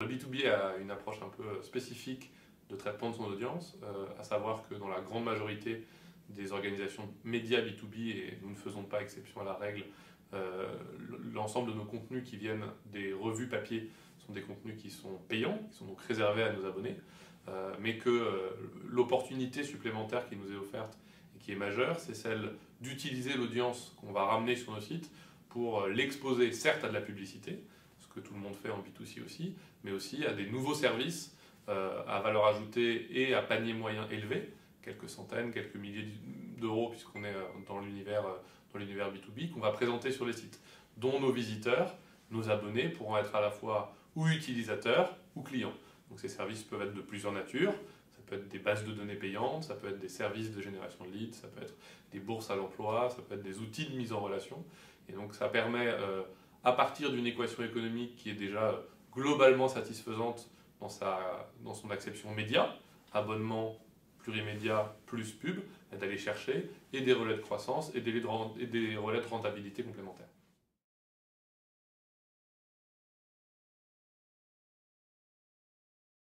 B2B a une approche un peu spécifique de traitement de son audience, à savoir que dans la grande majorité des organisations médias B2B, et nous ne faisons pas exception à la règle, l'ensemble de nos contenus qui viennent des revues papier sont des contenus qui sont payants, qui sont donc réservés à nos abonnés, mais que l'opportunité supplémentaire qui nous est offerte et qui est majeure, c'est celle d'utiliser l'audience qu'on va ramener sur nos sites pour l'exposer certes à de la publicité, ce que tout le monde fait en B2C aussi, mais aussi à des nouveaux services à valeur ajoutée et à panier moyen élevé, quelques centaines, quelques milliers d'euros puisqu'on est dans l'univers B2B, qu'on va présenter sur les sites, dont nos visiteurs, nos abonnés pourront être à la fois ou utilisateurs ou clients. Donc ces services peuvent être de plusieurs natures, ça peut être des bases de données payantes, ça peut être des services de génération de leads, ça peut être des bourses à l'emploi, ça peut être des outils de mise en relation. Et donc ça permet, à partir d'une équation économique qui est déjà globalement satisfaisante dans son acception média, abonnement, plurimédia plus pub, d'aller chercher et des relais de croissance et des relais de rentabilité complémentaires.